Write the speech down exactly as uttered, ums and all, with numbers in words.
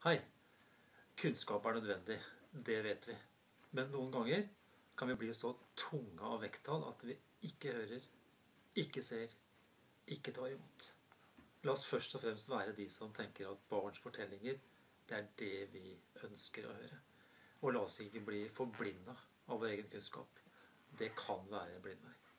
Hei, kunnskap er nødvendig, det vet vi. Men noen ganger kan vi bli så tunge av vekttall at vi ikke hører, ikke ser, ikke tar imot. La oss først og fremst være de som tenker at barns fortellinger, det er det vi ønsker å høre. Og la oss ikke bli forblindet av vår egen kunnskap. Det kan være blindvei.